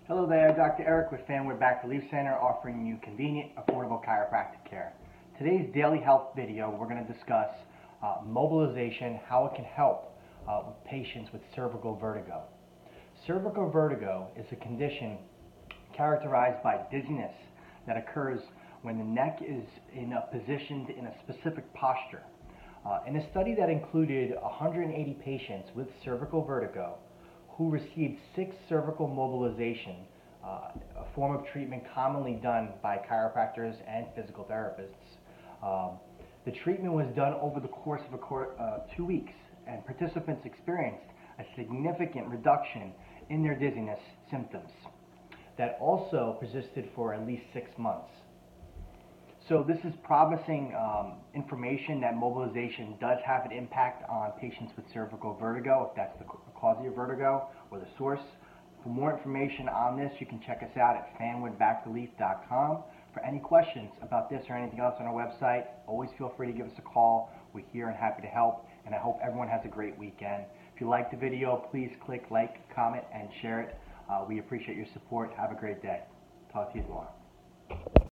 Hello there, Dr. Eric with Fanwood Back Relief Center, offering you convenient, affordable chiropractic care. Today's daily health video, we're going to discuss mobilization, how it can help with patients with cervical vertigo. Cervical vertigo is a condition characterized by dizziness that occurs when the neck is positioned in a specific posture. In a study that included 180 patients with cervical vertigo who received 6 cervical mobilization, a form of treatment commonly done by chiropractors and physical therapists. The treatment was done over the course of 2 weeks, and participants experienced a significant reduction in their dizziness symptoms that also persisted for at least 6 months. So this is promising information that mobilization does have an impact on patients with cervical vertigo, if that's the cause of your vertigo or the source. For more information on this, you can check us out at fanwoodbackrelief.com. For any questions about this or anything else on our website, always feel free to give us a call. We're here and happy to help, and I hope everyone has a great weekend. If you liked the video, please click like, comment, and share it. We appreciate your support. Have a great day. Talk to you tomorrow.